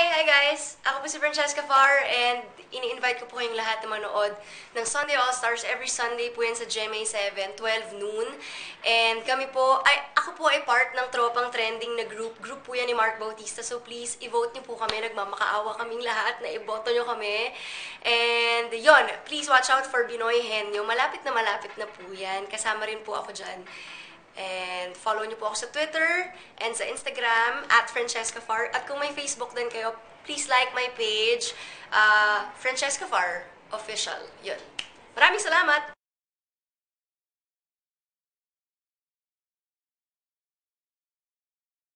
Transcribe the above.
Hi guys! Ako po si Frencheska Farr and ini-invite ko po kayong lahat na manood ng Sunday All-Stars. Every Sunday po yan sa GMA 7, 12 noon. And ako po ay part ng Tropang trending na group. Group po yan ni Mark Bautista. So please, i-vote niyo po kami. Nagmamakaawa kaming lahat na i-boto niyo kami. And yon, please watch out for Binoy Henyo. Malapit na po yan. Kasama rin po ako dyan. And follow niyo po ako sa Twitter and sa Instagram @Frencheska Farr. At kung may Facebook din kayo, please like my page, Frencheska Farr Official. Yun. Maraming salamat!